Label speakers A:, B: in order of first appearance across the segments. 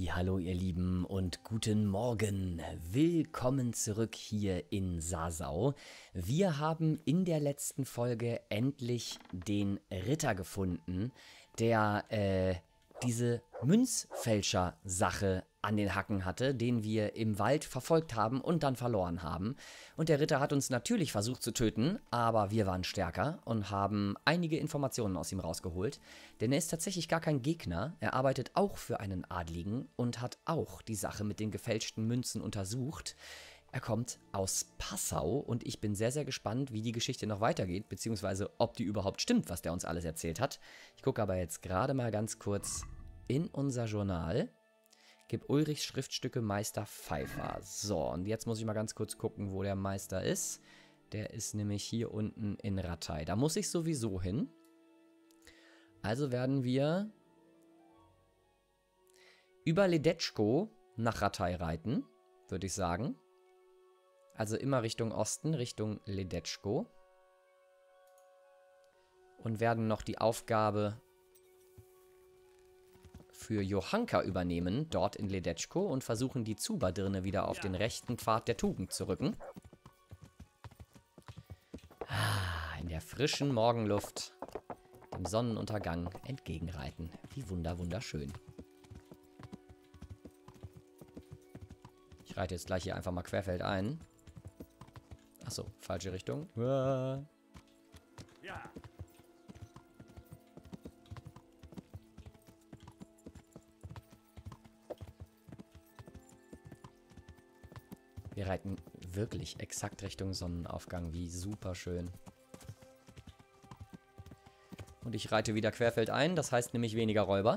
A: Hallo ihr Lieben und guten Morgen. Willkommen zurück hier in Sasau. Wir haben in der letzten Folge endlich den Ritter gefunden, der diese Münzfälscher-Sache an den Hacken hatte, den wir im Wald verfolgt haben und dann verloren haben. Und der Ritter hat uns natürlich versucht zu töten, aber wir waren stärker und haben einige Informationen aus ihm rausgeholt. Denn er ist tatsächlich gar kein Gegner, er arbeitet auch für einen Adligen und hat auch die Sache mit den gefälschten Münzen untersucht. Er kommt aus Passau und ich bin sehr, sehr gespannt, wie die Geschichte noch weitergeht, beziehungsweise ob die überhaupt stimmt, was der uns alles erzählt hat. Ich gucke aber jetzt gerade mal ganz kurz in unser Journal. Gib Ulrichs Schriftstücke Meister Pfeiffer. So, und jetzt muss ich mal ganz kurz gucken, wo der Meister ist. Der ist nämlich hier unten in Ratay. Da muss ich sowieso hin. Also werden wir über Ledetschko nach Ratay reiten, würde ich sagen. Also immer Richtung Osten, Richtung Ledetschko. Und werden noch die Aufgabe für Johanka übernehmen, dort in Ledetschko, und versuchen die Zubadirne wieder auf den rechten Pfad der Tugend zu rücken. In der frischen Morgenluft dem Sonnenuntergang entgegenreiten. Wie wunderschön. Ich reite jetzt gleich hier einfach mal querfeldein. Achso, falsche Richtung. Ja. Wir reiten wirklich exakt Richtung Sonnenaufgang. Wie super schön. Und ich reite wieder querfeldein. Das heißt nämlich weniger Räuber.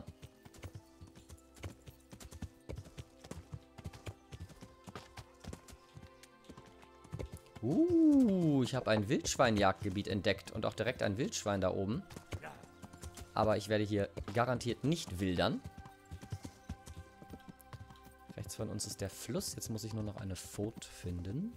A: Ich habe ein Wildschweinjagdgebiet entdeckt und auch direkt ein Wildschwein da oben. Aber ich werde hier garantiert nicht wildern. Rechts von uns ist der Fluss. Jetzt muss ich nur noch eine Furt finden.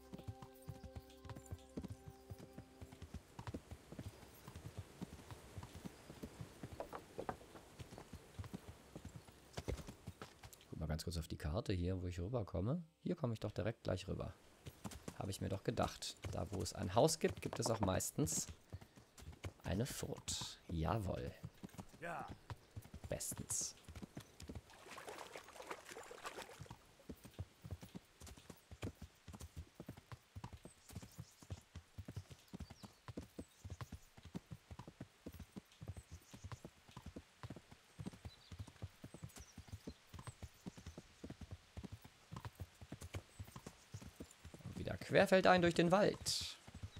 A: Guck mal ganz kurz auf die Karte hier, wo ich rüberkomme. Hier komme ich doch direkt gleich rüber. Habe ich mir doch gedacht. Da, wo es ein Haus gibt, gibt es auch meistens eine Furt. Jawohl. Ja. Bestens. Querfeldein durch den Wald.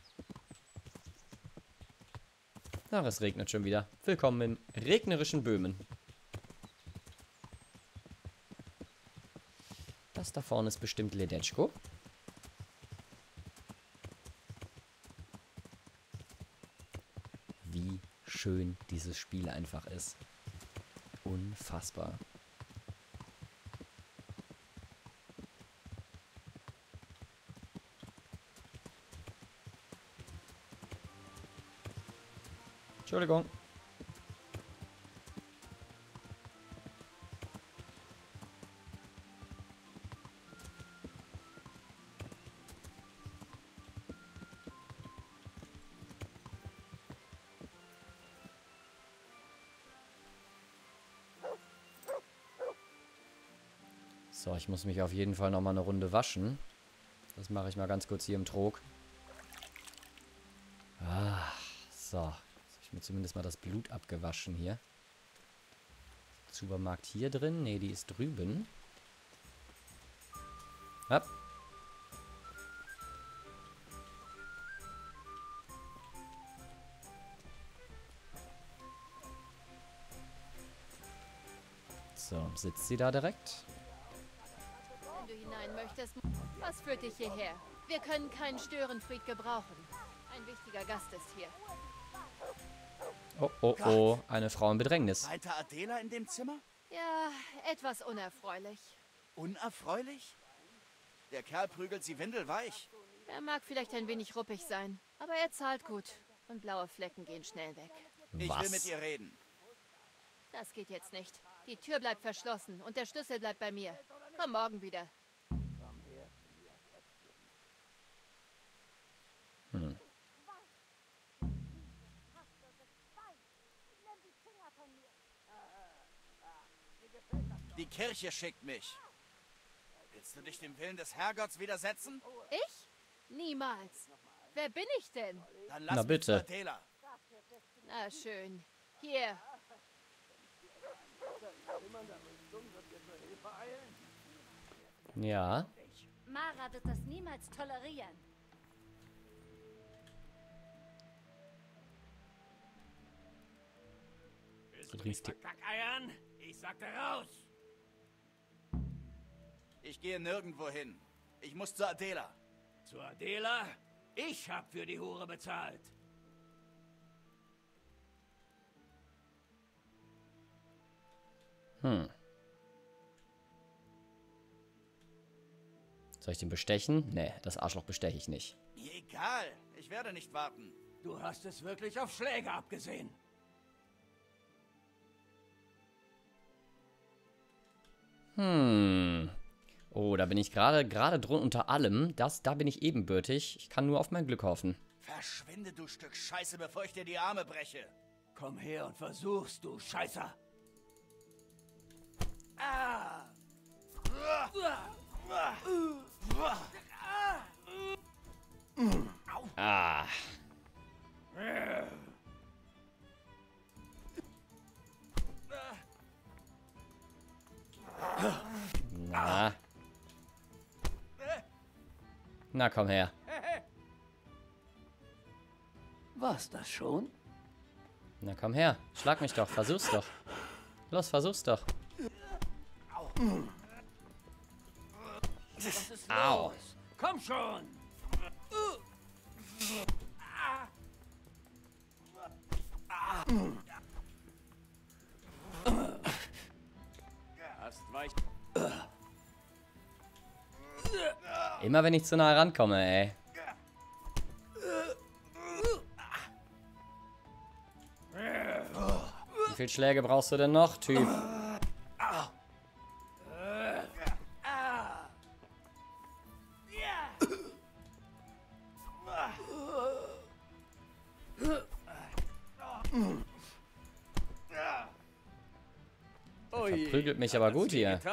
A: Ach, es regnet schon wieder. Willkommen im regnerischen Böhmen. Das da vorne ist bestimmt Ledetschko. Wie schön dieses Spiel einfach ist. Unfassbar. Entschuldigung. So, ich muss mich auf jeden Fall noch mal eine Runde waschen. Das mache ich mal ganz kurz hier im Trog. So. Mir zumindest mal das Blut abgewaschen hier. Supermarkt hier drin? Ne, die ist drüben. Hopp. So, sitzt sie da direkt?
B: Wenn du hinein möchtest, was führt dich hierher? Wir können keinen Störenfried gebrauchen. Ein wichtiger Gast ist hier.
A: Oh, eine Frau in Bedrängnis.
C: Weiter Adela in dem Zimmer?
B: Ja, etwas unerfreulich.
C: Unerfreulich? Der Kerl prügelt sie windelweich.
B: Er mag vielleicht ein wenig ruppig sein, aber er zahlt gut. Und blaue Flecken gehen schnell weg.
C: Ich will mit ihr reden.
B: Das geht jetzt nicht. Die Tür bleibt verschlossen und der Schlüssel bleibt bei mir. Komm morgen wieder.
C: Die Kirche schickt mich. Willst du dich dem Willen des Herrgotts widersetzen?
B: Ich? Niemals. Wer bin ich denn?
C: Dann
A: Na
C: lass mich
A: bitte.
C: zu Adela.
B: Na schön. Hier.
A: Ja.
D: Mara wird das niemals tolerieren.
A: Du riechst die...
E: Kackeiern? Ich sagte raus!
C: Ich gehe nirgendwo hin. Ich muss zu Adela.
E: Zu Adela? Ich hab für die Hure bezahlt.
A: Soll ich den bestechen? Nee, das Arschloch besteche ich nicht.
C: Mir egal. Ich werde nicht warten.
E: Du hast es wirklich auf Schläge abgesehen.
A: Oh, da bin ich gerade drunter unter allem. Da bin ich ebenbürtig. Ich kann nur auf mein Glück hoffen.
C: Verschwinde, du Stück Scheiße, bevor ich dir die Arme breche.
E: Komm her und versuch's, du Scheißer. Ah!
A: Ah. Na. Na, komm her.
E: War's das schon?
A: Na, komm her. Schlag mich doch. Versuch's doch. Los, versuch's doch.
E: Was ist
A: Au.
E: los? Komm schon! Hast weich.
A: Immer wenn ich zu nah rankomme, ey. Wie viele Schläge brauchst du denn noch, Typ? Verprügelt mich aber gut hier.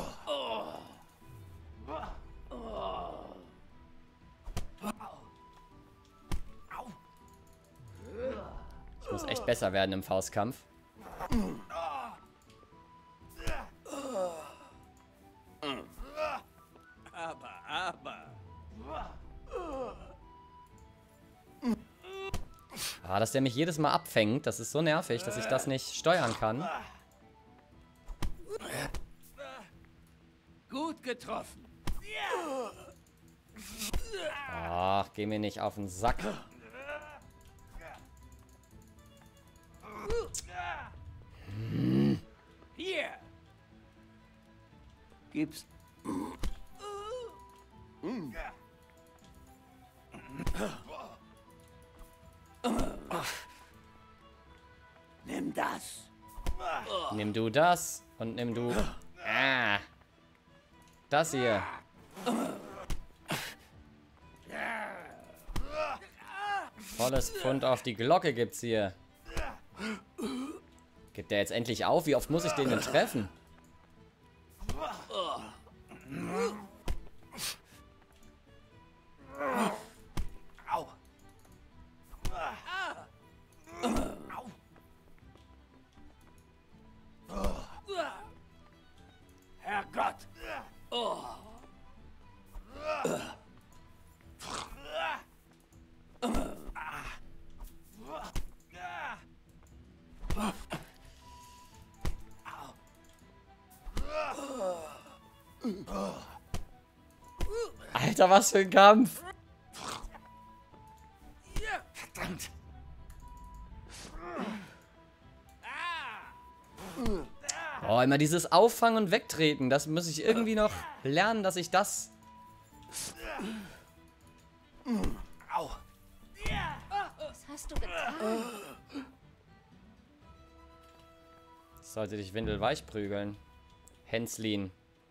A: Ich muss echt besser werden im Faustkampf.
E: Aber.
A: Ah, dass der mich jedes Mal abfängt, das ist so nervig, dass ich das nicht steuern kann.
E: Gut getroffen.
A: Ach, geh mir nicht auf den Sack.
E: Hier. Gib's. Nimm das.
A: Nimm du das und nimm du... Ah. Das hier. Volles Pfund auf die Glocke gibt's hier. Gibt der jetzt endlich auf? Wie oft muss ich den denn treffen?
C: Au.
E: Herrgott. Oh.
A: Alter, was für ein Kampf.
C: Verdammt.
A: Oh, immer dieses Auffangen und Wegtreten. Das muss ich irgendwie noch lernen, dass ich das...
C: Au.
D: Was hast du getan?
A: Sollte dich windelweich prügeln. Hänslin.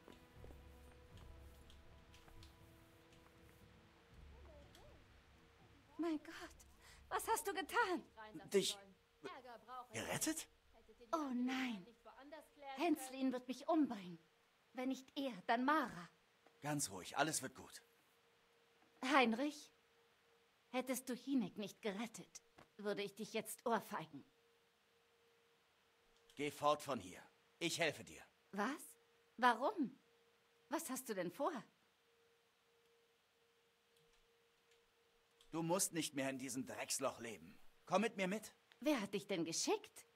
D: Mein Gott, was hast du getan?
C: Dich
B: Ärger brauche ich.
C: gerettet?
B: Hättet ihr die
D: Oh nein.
B: nicht woanders klären können?
D: Hänslin wird mich umbringen. Wenn nicht er, dann Mara.
C: Ganz ruhig, alles wird gut.
D: Heinrich, hättest du Hynek nicht gerettet, würde ich dich jetzt ohrfeigen.
C: Geh fort von hier. Ich helfe dir.
D: Was? Warum? Was hast du denn vor?
C: Du musst nicht mehr in diesem Drecksloch leben. Komm mit mir mit.
D: Wer hat dich denn geschickt?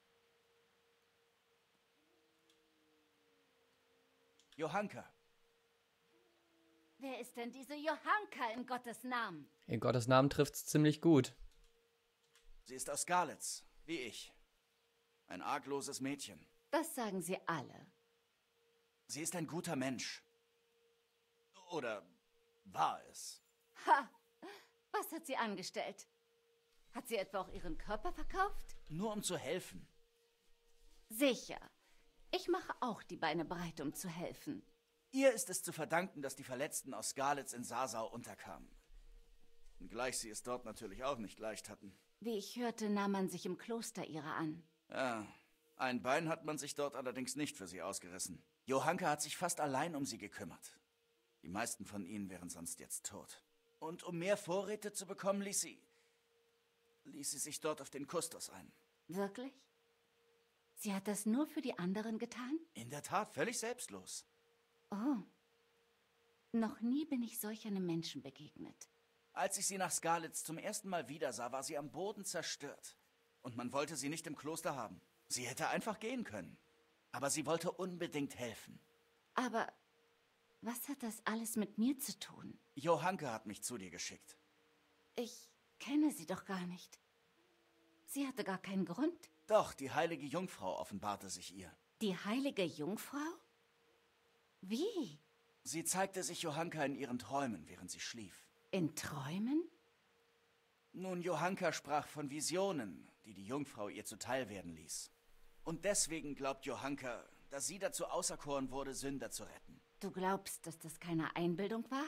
C: Johanka.
D: Wer ist denn diese Johanka in Gottes Namen?
A: In Gottes Namen trifft's ziemlich gut.
C: Sie ist aus Skalitz, wie ich. Ein argloses Mädchen.
D: Das sagen sie alle.
C: Sie ist ein guter Mensch. Oder war es?
D: Ha! Was hat sie angestellt? Hat sie etwa auch ihren Körper verkauft?
C: Nur um zu helfen.
D: Sicher. Ich mache auch die Beine breit, um zu helfen.
C: Ihr ist es zu verdanken, dass die Verletzten aus Skalitz in Sasau unterkamen. Wenngleich sie es dort natürlich auch nicht leicht hatten.
D: Wie ich hörte, nahm man sich im Kloster ihrer an.
C: Ja, ein Bein hat man sich dort allerdings nicht für sie ausgerissen. Johanka hat sich fast allein um sie gekümmert. Die meisten von ihnen wären sonst jetzt tot. Und um mehr Vorräte zu bekommen, ließ sie sich dort auf den Kustos ein.
D: Wirklich? Sie hat das nur für die anderen getan?
C: In der Tat, völlig selbstlos.
D: Oh. Noch nie bin ich solch einem Menschen begegnet.
C: Als ich sie nach Skalitz zum ersten Mal wiedersah, war sie am Boden zerstört. Und man wollte sie nicht im Kloster haben. Sie hätte einfach gehen können. Aber sie wollte unbedingt helfen.
D: Aber was hat das alles mit mir zu tun?
C: Johanka hat mich zu dir geschickt.
D: Ich kenne sie doch gar nicht. Sie hatte gar keinen Grund.
C: Doch, die heilige Jungfrau offenbarte sich ihr.
D: Die heilige Jungfrau? Wie?
C: Sie zeigte sich Johanka in ihren Träumen, während sie schlief.
D: In Träumen?
C: Nun, Johanka sprach von Visionen, die die Jungfrau ihr zuteil werden ließ. Und deswegen glaubt Johanka, dass sie dazu auserkoren wurde, Sünder zu retten.
D: Du glaubst, dass das keine Einbildung war?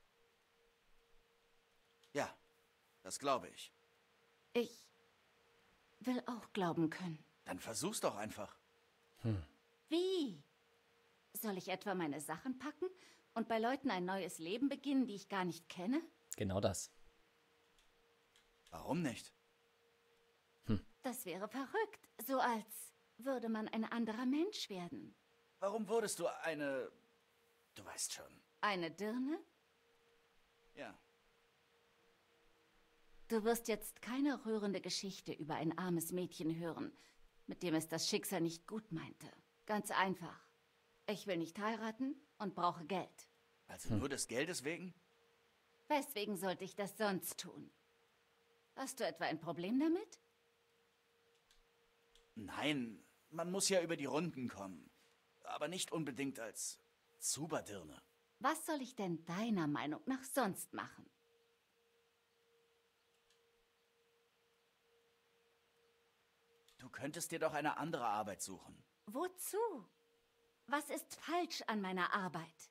C: Ja, das glaube ich.
D: Ich will auch glauben können.
C: Dann versuch's doch einfach.
D: Wie? Soll ich etwa meine Sachen packen und bei Leuten ein neues Leben beginnen, die ich gar nicht kenne?
A: Genau das.
C: Warum nicht?
D: Das wäre verrückt, so als würde man ein anderer Mensch werden.
C: Warum wurdest du eine... Du weißt schon.
D: Eine Dirne?
C: Ja.
D: Du wirst jetzt keine rührende Geschichte über ein armes Mädchen hören, mit dem es das Schicksal nicht gut meinte. Ganz einfach. Ich will nicht heiraten und brauche Geld.
C: Also nur des Geldes wegen?
D: Weswegen sollte ich das sonst tun? Hast du etwa ein Problem damit?
C: Nein, man muss ja über die Runden kommen. Aber nicht unbedingt als Zuberdirne.
D: Was soll ich denn deiner Meinung nach sonst machen?
C: Du könntest dir doch eine andere Arbeit suchen.
D: Wozu? Was ist falsch an meiner Arbeit?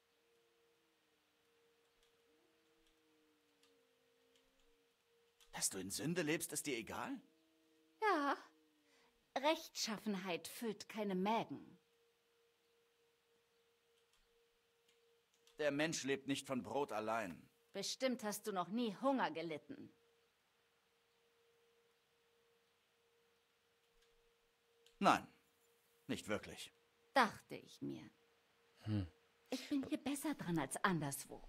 C: Dass du in Sünde lebst, ist dir egal?
D: Ja, Rechtschaffenheit füllt keine Mägen.
C: Der Mensch lebt nicht von Brot allein.
D: Bestimmt hast du noch nie Hunger gelitten.
C: Nein, nicht wirklich.
D: Dachte ich mir. Ich bin hier besser dran als anderswo.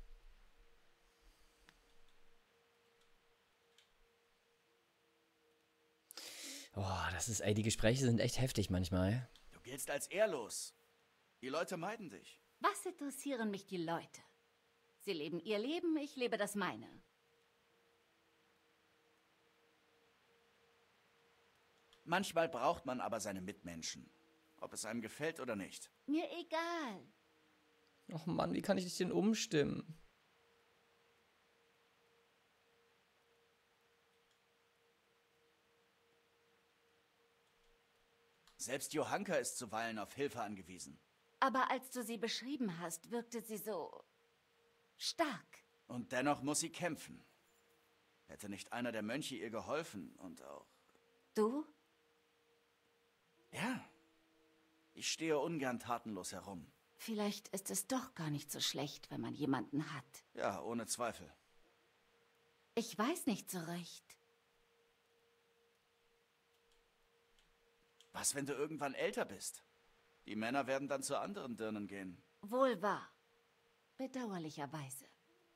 A: Boah, das ist, ey, die Gespräche sind echt heftig manchmal.
C: Du giltst als ehrlos. Die Leute meiden dich.
D: Was interessieren mich die Leute? Sie leben ihr Leben, ich lebe das meine.
C: Manchmal braucht man aber seine Mitmenschen. Ob es einem gefällt oder nicht.
D: Mir egal.
A: Och Mann, wie kann ich dich denn umstimmen?
C: Selbst Johanka ist zuweilen auf Hilfe angewiesen.
D: Aber als du sie beschrieben hast, wirkte sie so stark.
C: Und dennoch muss sie kämpfen. Hätte nicht einer der Mönche ihr geholfen und auch...
D: Du?
C: Ja. Ich stehe ungern tatenlos herum.
D: Vielleicht ist es doch gar nicht so schlecht, wenn man jemanden hat.
C: Ja, ohne Zweifel.
D: Ich weiß nicht so recht.
C: Was, wenn du irgendwann älter bist? Die Männer werden dann zu anderen Dirnen gehen.
D: Wohl wahr. Bedauerlicherweise.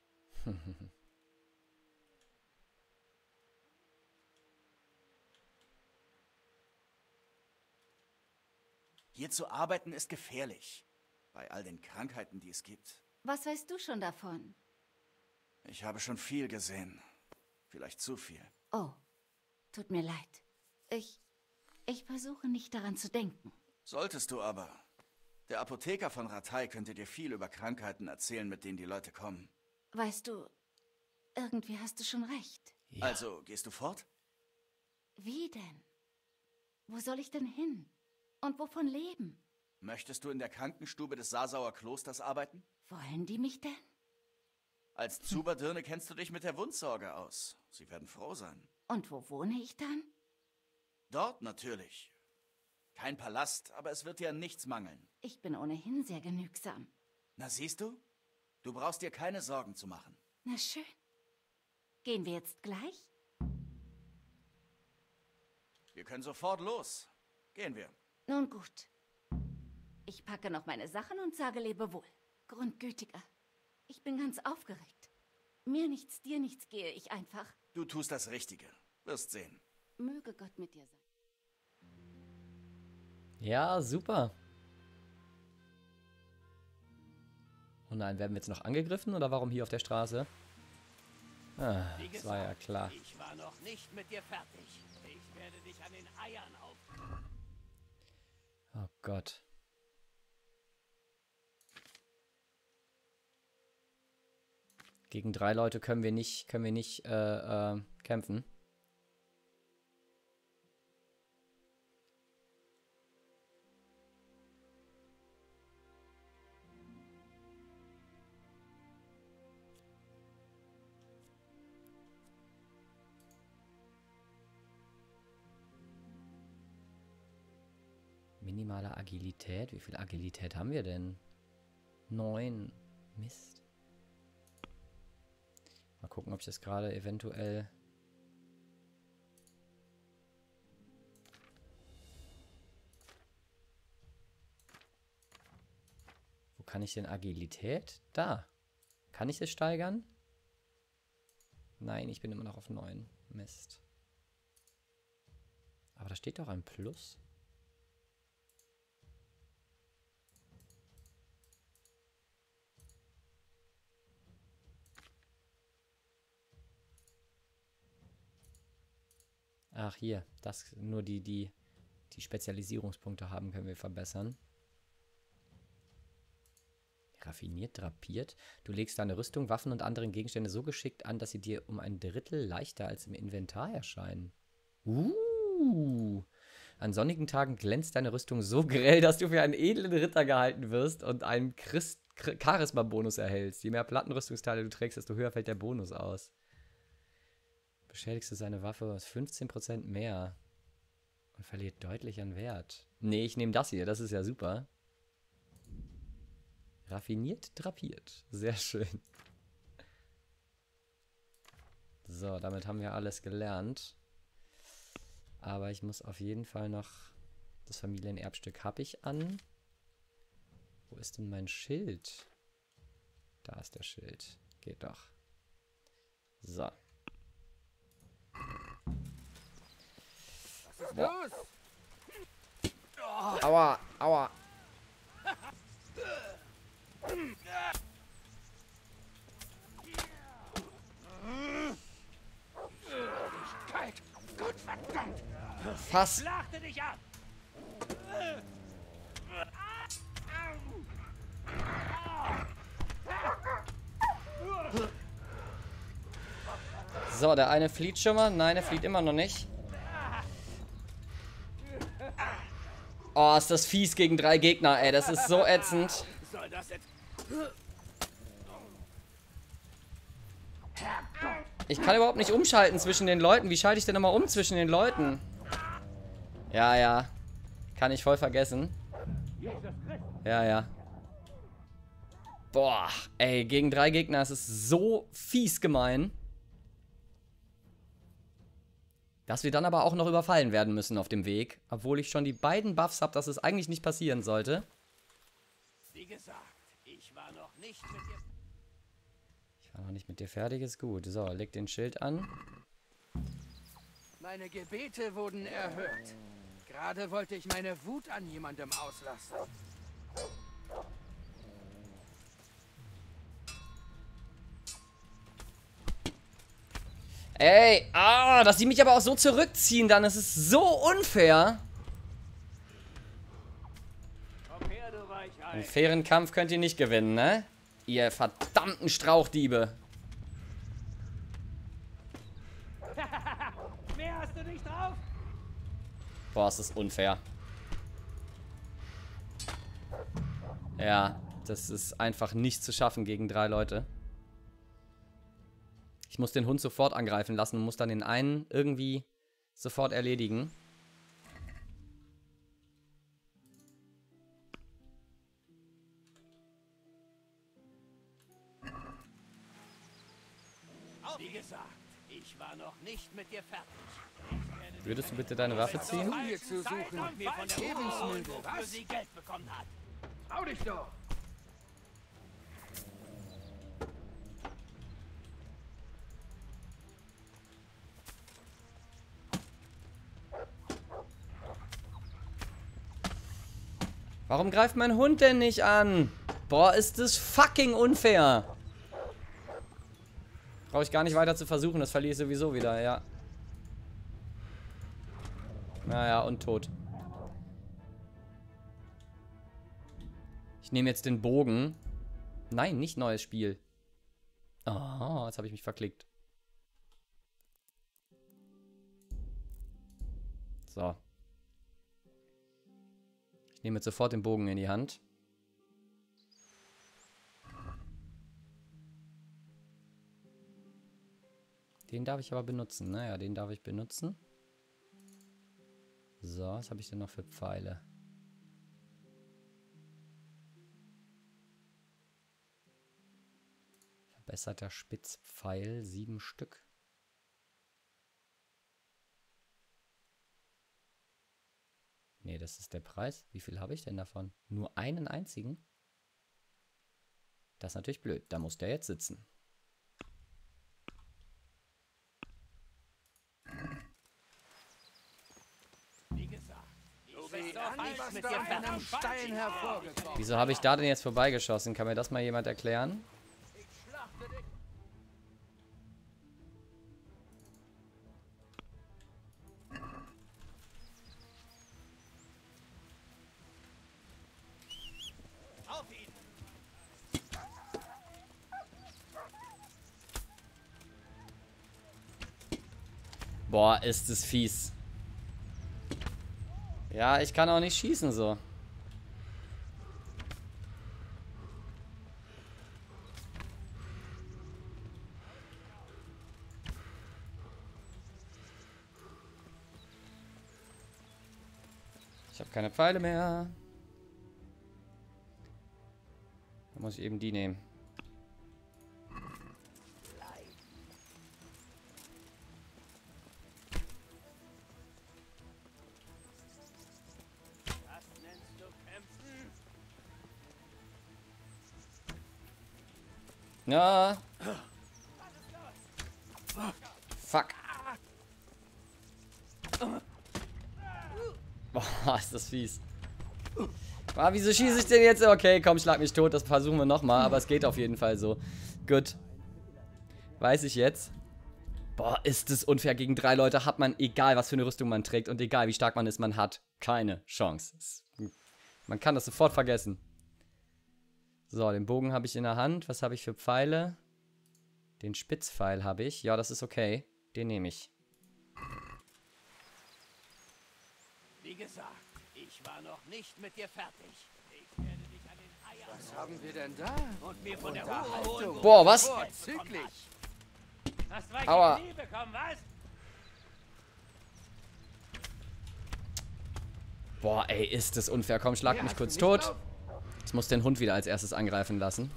C: Hier zu arbeiten ist gefährlich. Bei all den Krankheiten, die es gibt.
D: Was weißt du schon davon?
C: Ich habe schon viel gesehen. Vielleicht zu viel.
D: Oh, tut mir leid. Ich versuche nicht daran zu denken.
C: Solltest du aber. Der Apotheker von Rattay könnte dir viel über Krankheiten erzählen, mit denen die Leute kommen.
D: Weißt du, irgendwie hast du schon recht.
A: Ja.
C: Also, gehst du fort?
D: Wie denn? Wo soll ich denn hin? Und wovon leben?
C: Möchtest du in der Krankenstube des Sasauer Klosters arbeiten?
D: Wollen die mich denn?
C: Als Zuberdirne kennst du dich mit der Wundsorge aus. Sie werden froh sein.
D: Und wo wohne ich dann?
C: Dort natürlich. Kein Palast, aber es wird dir an nichts mangeln.
D: Ich bin ohnehin sehr genügsam.
C: Na siehst du? Du brauchst dir keine Sorgen zu machen.
D: Na schön. Gehen wir jetzt gleich?
C: Wir können sofort los. Gehen wir.
D: Nun gut. Ich packe noch meine Sachen und sage Lebewohl. Grundgütiger. Ich bin ganz aufgeregt. Mir nichts, dir nichts gehe ich einfach.
C: Du tust das Richtige. Wirst sehen.
D: Möge Gott mit dir sein.
A: Ja, super. Oh nein, werden wir jetzt noch angegriffen oder warum hier auf der Straße? Ah,
E: Wie
A: das war ja klar.
E: Ich war noch nicht mit dir fertig. Ich werde dich an den Eiern auf...
A: Oh Gott. Gegen 3 Leute können wir nicht kämpfen. Minimale Agilität. Wie viel Agilität haben wir denn? 9. Mist. Mal gucken, ob ich das gerade eventuell... Wo kann ich denn Agilität? Da. Kann ich das steigern? Nein, ich bin immer noch auf 9. Mist. Aber da steht doch ein Plus. Ach, hier. Das nur die Spezialisierungspunkte haben, können wir verbessern. Raffiniert drapiert. Du legst deine Rüstung, Waffen und anderen Gegenstände so geschickt an, dass sie dir um ein Drittel leichter als im Inventar erscheinen. An sonnigen Tagen glänzt deine Rüstung so grell, dass du für einen edlen Ritter gehalten wirst und einen Charisma-Bonus erhältst. Je mehr Plattenrüstungsteile du trägst, desto höher fällt der Bonus aus. Beschädigst du seine Waffe 15% mehr und verliert deutlich an Wert. Nee, ich nehme das hier, das ist ja super. Raffiniert drapiert. Sehr schön. So, damit haben wir alles gelernt. Aber ich muss auf jeden Fall noch... Das Familienerbstück habe ich an. Wo ist denn mein Schild? Da ist der Schild. Geht doch. So. Boah. Aua, aua.
E: Kalt! Gottverdammt!
A: Fass.
E: Schlachte dich ab!
A: So, der eine flieht schon mal. Nein, er flieht immer noch nicht. Oh, ist das fies gegen 3 Gegner, ey. Das ist so ätzend.
E: Soll das jetzt...
A: Ich kann überhaupt nicht umschalten zwischen den Leuten. Wie schalte ich denn nochmal um zwischen den Leuten? Ja, ja. Kann ich voll vergessen. Ja, ja. Boah, ey, gegen 3 Gegner ist es so fies gemein. Dass wir dann aber auch noch überfallen werden müssen auf dem Weg. Obwohl ich schon die beiden Buffs habe, dass es eigentlich nicht passieren sollte.
E: Wie gesagt, ich war noch nicht mit dir...
A: Ich war noch nicht mit dir fertig, ist gut. So, leg den Schild an.
F: Meine Gebete wurden erhört. Gerade wollte ich meine Wut an jemandem auslassen.
A: Ey, dass die mich aber auch so zurückziehen dann. Das ist so unfair.
E: Komm her, du Weichei.
A: Einen fairen Kampf könnt ihr nicht gewinnen, ne? Ihr verdammten Strauchdiebe.
E: Mehr hast du nicht drauf?
A: Boah, es ist unfair. Ja, das ist einfach nicht zu schaffen gegen 3 Leute. Ich muss den Hund sofort angreifen lassen und muss dann den einen irgendwie sofort erledigen.
E: Wie gesagt, ich war noch nicht mit dir fertig.
A: Würdest du bitte deine Waffe ziehen?
F: Hier zu suchen.
E: Und mir von der
F: Lebensmüde,
E: wofür
F: was?
E: sie Geld bekommen hat.
F: Trau dich doch!
A: Warum greift mein Hund denn nicht an? Boah, ist das fucking unfair. Brauche ich gar nicht weiter zu versuchen, das verliere ich sowieso wieder, ja. Naja, und tot. Ich nehme jetzt den Bogen. Nein, nicht neues Spiel. Oh, jetzt habe ich mich verklickt. So. Ich nehme jetzt sofort den Bogen in die Hand. Den darf ich aber benutzen. Naja, den darf ich benutzen. So, was habe ich denn noch für Pfeile? Verbesserter Spitzpfeil, 7 Stück. Nee, das ist der Preis. Wie viel habe ich denn davon? Nur einen einzigen? Das ist natürlich blöd. Da muss der jetzt sitzen.
E: Wie gesagt, du bist doch
F: An,
E: nicht
F: was
E: mit
F: da
E: dir
F: aus einem
E: fertig.
F: Stein hervorgekommen.
A: Wieso habe ich da denn jetzt vorbeigeschossen? Kann mir das mal jemand erklären?
E: Auf ihn!
A: Boah, ist es fies. Ja, ich kann auch nicht schießen so. Ich habe keine Pfeile mehr. Da muss ich eben die nehmen.
E: Das nennst du kämpfen?
A: Ja. Fuck. Boah, ist das fies. Ah, wieso schieße ich denn jetzt? Okay, komm, schlag mich tot. Das versuchen wir nochmal. Aber es geht auf jeden Fall so. Gut. Weiß ich jetzt. Boah, ist das unfair. Gegen 3 Leute hat man, egal was für eine Rüstung man trägt und egal wie stark man ist, man hat keine Chance. Man kann das sofort vergessen. So, den Bogen habe ich in der Hand. Was habe ich für Pfeile? Den Spitzpfeil habe ich. Ja, das ist okay. Den nehme ich.
E: Wie gesagt, ich war noch nicht mit dir fertig. Ich werde dich an den Eiern
F: Was haben wir denn da?
E: und mir von der Hure holen.
A: Boah, was?
F: Vorzüglich.
E: Hast weiche
A: Aua.
E: Knie bekommen, was?
A: Boah, ey, ist das unfair. Komm, schlag
F: Ja,
A: mich
F: hast
A: kurz
F: du nicht
A: tot.
F: drauf?
A: Ich muss den Hund wieder als erstes angreifen lassen.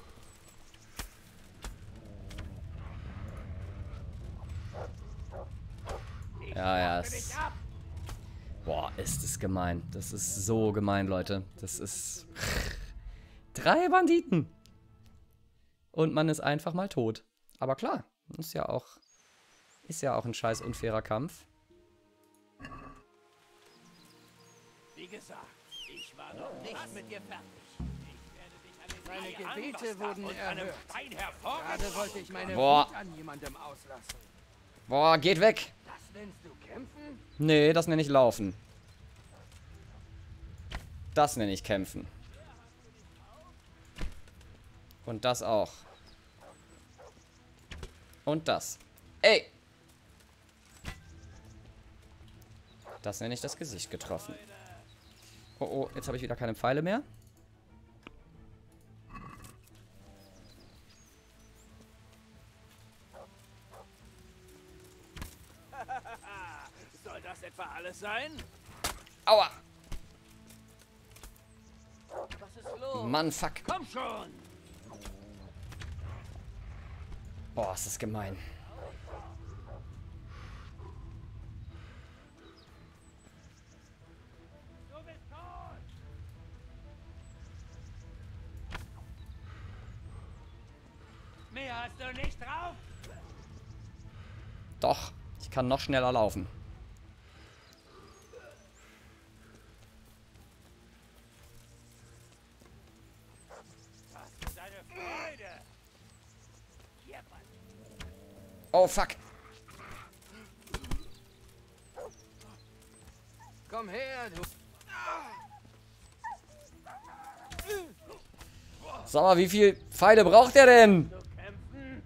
A: Ja,
E: Dich ab.
A: Boah, ist das gemein. Das ist so gemein, Leute. Das ist... 3 Banditen. Und man ist einfach mal tot. Aber klar, ist ja auch ein scheiß unfairer Kampf.
E: Wie gesagt, ich war noch nicht mit dir fertig. Ich werde dich an den
F: Meine
E: Eiern
F: Gebete
E: bastarden
F: wurden
E: und einem
F: erhört.
E: Stein
F: Gerade
E: hervorgestoßen.
F: wollte ich meine
A: Boah.
F: Wut an jemandem auslassen.
A: Boah, geht weg.
F: Das nennst du kämpfen?
A: Nee, das nenne ich laufen. Das nenne ich kämpfen. Und das auch. Und das. Ey! Das nenne ich das Gesicht getroffen. Oh, oh, jetzt habe ich wieder keine Pfeile mehr.
E: Soll das etwa alles sein?
A: Aua!
E: Was ist los?
A: Mann, fuck.
E: Komm schon!
A: Boah, ist das gemein.
E: Du bist tot! Mehr hast du nicht drauf?
A: Doch, ich kann noch schneller laufen.
E: Was für deine Freude! Hier, Mann!
A: Oh, fuck.
F: Komm her, du.
A: Sag mal, wie viel Pfeile braucht er denn?
E: Du kämpfen?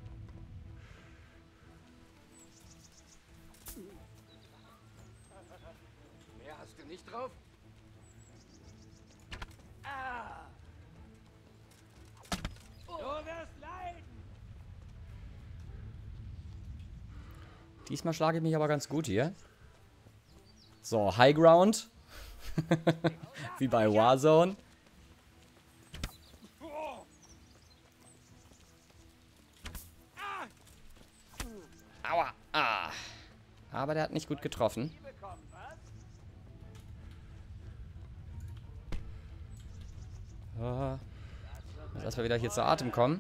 F: Mehr hast du nicht drauf?
E: Ah! Du wirst leiden!
A: Diesmal schlage ich mich aber ganz gut hier. So, High Ground. Wie bei Warzone. Aua. Ah. Aber der hat nicht gut getroffen.
E: Bekommen, was?
A: Jetzt erstmal wieder hier zu Atem kommen.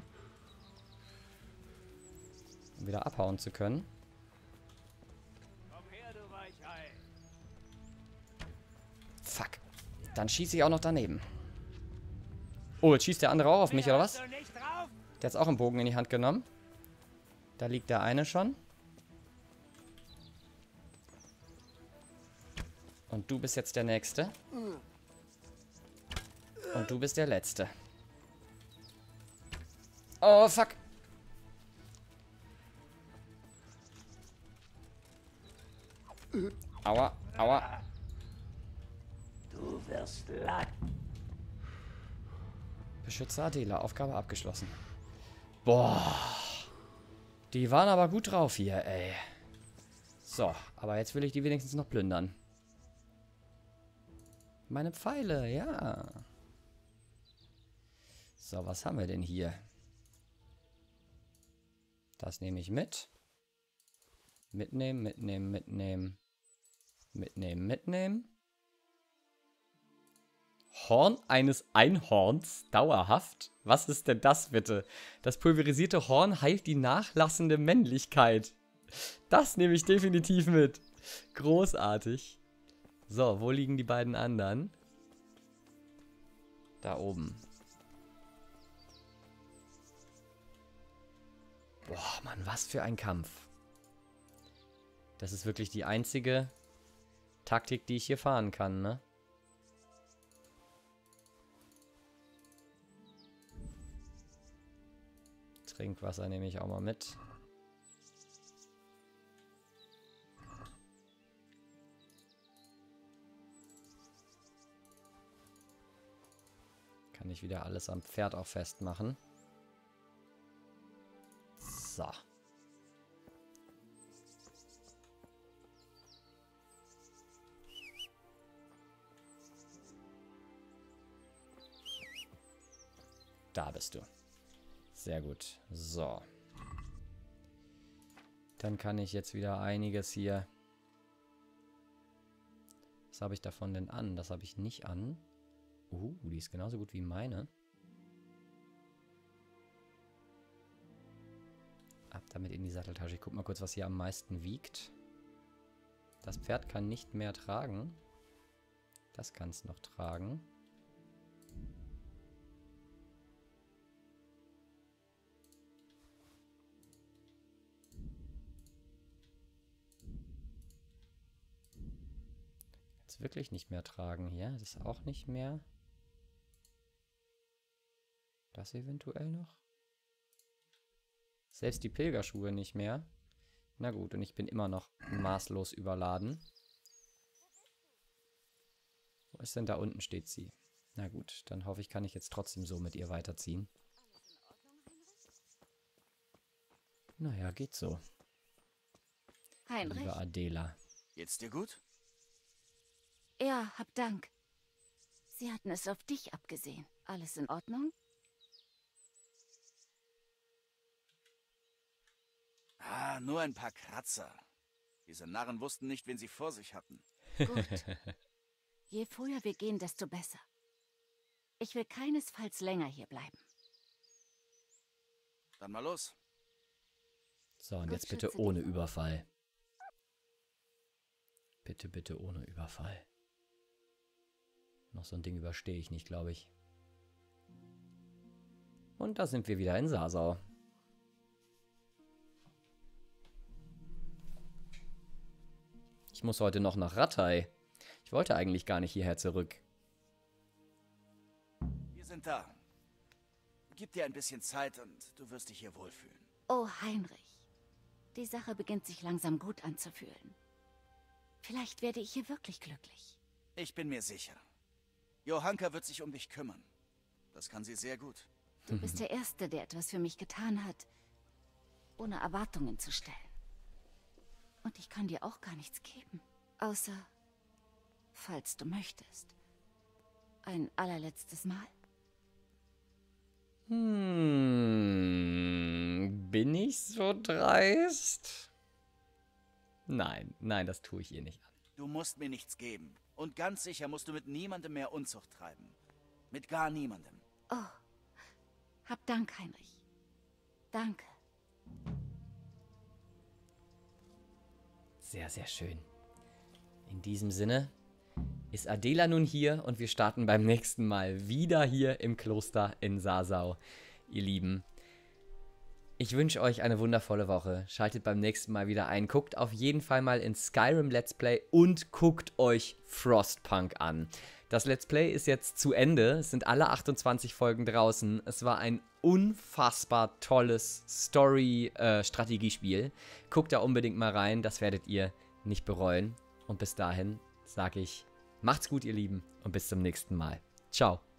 A: Um wieder abhauen zu können.
E: Komm her, du Weichei!
A: Fuck. Dann schieße ich auch noch daneben. Oh, jetzt schießt der andere auch auf mich, oder was?
E: Hast du nicht drauf?
A: Der hat auch einen Bogen in die Hand genommen. Da liegt der eine schon. Und du bist jetzt der Nächste. Und du bist der Letzte. Oh, fuck. Aua, aua.
E: Du wirst leiden.
A: Beschützer Adela, Aufgabe abgeschlossen. Boah. Die waren aber gut drauf hier, ey. So, aber jetzt will ich die wenigstens noch plündern. Meine Pfeile, ja. So, was haben wir denn hier? Das nehme ich mit. Mitnehmen, mitnehmen, mitnehmen. Mitnehmen, mitnehmen. Horn eines Einhorns, dauerhaft? Was ist denn das bitte? Das pulverisierte Horn heilt die nachlassende Männlichkeit. Das nehme ich definitiv mit. Großartig. So, wo liegen die beiden anderen? Da oben. Boah, Mann, was für ein Kampf. Das ist wirklich die einzige Taktik, die ich hier fahren kann, ne? Trinkwasser nehme ich auch mal mit. ich wieder alles am Pferd auch festmachen. So. Da bist du. Sehr gut. So. Dann kann ich jetzt wieder einiges hier... Was habe ich davon denn an? Das habe ich nicht an. Die ist genauso gut wie meine. Ab damit in die Satteltasche. Ich guck mal kurz, was hier am meisten wiegt. Das Pferd kann nicht mehr tragen. Das kann es noch tragen. Jetzt wirklich nicht mehr tragen hier. Das ist auch nicht mehr. Das eventuell noch. Selbst die Pilgerschuhe nicht mehr. Na gut, und ich bin immer noch maßlos überladen. Wo ist denn da unten steht sie? Na gut, dann hoffe ich, kann ich jetzt trotzdem so mit ihr weiterziehen. Naja, geht so.
D: Heinrich?
A: Liebe Adela.
C: Geht's dir gut?
D: Ja, hab Dank. Sie hatten es auf dich abgesehen. Alles in Ordnung?
C: Ah, nur ein paar Kratzer. Diese Narren wussten nicht, wen sie vor sich hatten.
D: Gut. Je früher wir gehen, desto besser. Ich will keinesfalls länger hier bleiben.
C: Dann mal los.
A: So, und
D: Gott
A: jetzt bitte
D: schütze die
A: ohne
D: Frau.
A: Überfall. Bitte, bitte ohne Überfall. Noch so ein Ding überstehe ich nicht, glaube ich. Und da sind wir wieder in Sasau. Ich muss heute noch nach Rattay. Ich wollte eigentlich gar nicht hierher zurück.
C: Wir sind da. Gib dir ein bisschen Zeit und du wirst dich hier wohlfühlen.
D: Oh, Heinrich. Die Sache beginnt sich langsam gut anzufühlen. Vielleicht werde ich hier wirklich glücklich.
C: Ich bin mir sicher. Johanka wird sich um dich kümmern. Das kann sie sehr gut.
D: Du bist der Erste, der etwas für mich getan hat, ohne Erwartungen zu stellen. Und ich kann dir auch gar nichts geben. Außer, falls du möchtest, ein allerletztes Mal.
A: Bin ich so dreist? Nein, nein, das tue ich ihr nicht an.
C: Du musst mir nichts geben. Und ganz sicher musst du mit niemandem mehr Unzucht treiben. Mit gar niemandem.
D: Oh, hab Dank, Heinrich. Danke.
A: Sehr, sehr schön. In diesem Sinne ist Adela nun hier und wir starten beim nächsten Mal wieder hier im Kloster in Sasau, ihr Lieben. Ich wünsche euch eine wundervolle Woche. Schaltet beim nächsten Mal wieder ein. Guckt auf jeden Fall mal in Skyrim Let's Play und guckt euch Frostpunk an. Das Let's Play ist jetzt zu Ende. Es sind alle 28 Folgen draußen. Es war ein unfassbar tolles Story-Strategiespiel. Guckt da unbedingt mal rein. Das werdet ihr nicht bereuen. Und bis dahin sage ich, macht's gut, ihr Lieben, und bis zum nächsten Mal. Ciao.